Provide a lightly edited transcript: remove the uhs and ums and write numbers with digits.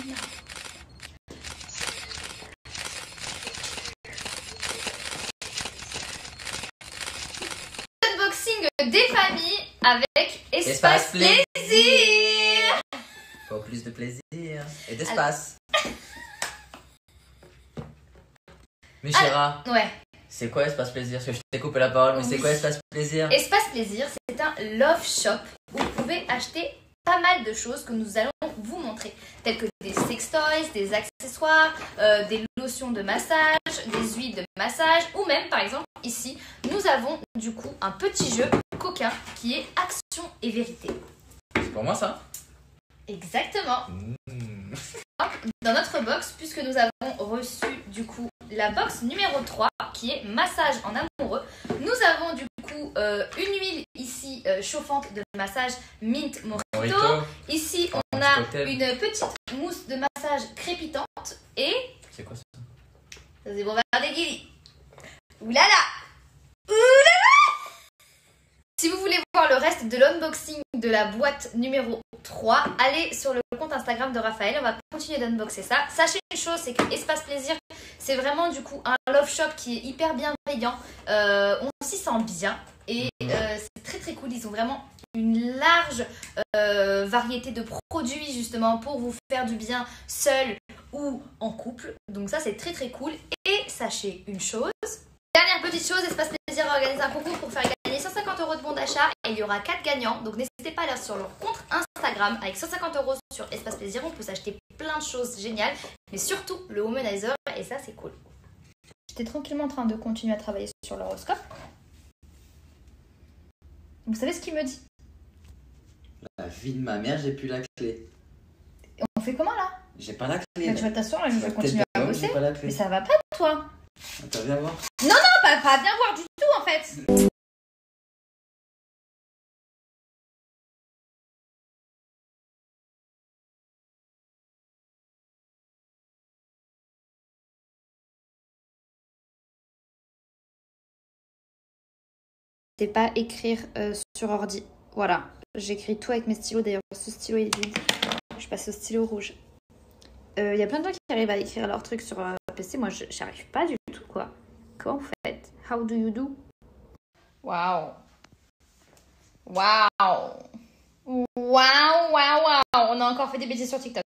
Unboxing des familles avec Espace Plaisir. Pour plus de plaisir et d'espace. Michira, Ouais. c'est quoi Espace Plaisir? Parce que je t'ai coupé la parole, mais c'est quoi Espace Plaisir? Espace Plaisir, c'est un love shop où vous pouvez acheter pas mal de choses que nous allons vous montrer, telles que des sextoys, des accessoires, des lotions de massage, des huiles de massage, ou même par exemple ici, nous avons du coup un petit jeu coquin qui est Action et Vérité. C'est pour moi ça? Exactement. Dans notre box, puisque nous avons reçu du coup la box numéro 3 qui est massage en amoureux, nous avons du coup une huile ici chauffante de massage mint mojito. Ici on a une petite mousse de massage crépitante et... C'est quoi ça? Ça c'est pour faire des guilis. Oulala! Si vous voulez voir le reste de l'unboxing de la boîte numéro 3, allez sur le compte Instagram de Raphaël, on va continuer d'unboxer ça. Sachez une chose, c'est que Espace Plaisir, c'est vraiment du coup un love shop qui est hyper bienveillant. On s'y sent bien et c'est très très cool. Ils ont vraiment une large variété de produits justement pour vous faire du bien seul ou en couple. Donc ça c'est très très cool. Et sachez une chose. Dernière petite chose, Espace Plaisir a organisé un concours pour faire gagner 150 € de bon d'achat et il y aura 4 gagnants. Donc n'hésitez pas à aller sur leur compte Instagram avec 150 € sur Espace Plaisir. On peut s'acheter plein de choses géniales, mais surtout le womanizer et ça c'est cool. J'étais tranquillement en train de continuer à travailler sur l'horoscope. Vous savez ce qu'il me dit? La vie de ma mère, j'ai plus la clé. Et on fait comment là? J'ai pas la clé. Mais tu vas t'asseoir et je vais continuer à bosser. Pas la clé. Mais ça va pas toi? Attends, viens voir. Non, pas bien voir du tout en fait. C'est pas écrire sur ordi. Voilà, j'écris tout avec mes stylos. D'ailleurs, ce stylo est vide. Je passe au stylo rouge. Il y a plein de gens qui arrivent à écrire leurs trucs sur PC. Moi, j'y arrive pas du tout, quoi. Comment vous faites? How do you do? Waouh. Waouh. Waouh, waouh, waouh. On a encore fait des bêtises sur TikTok.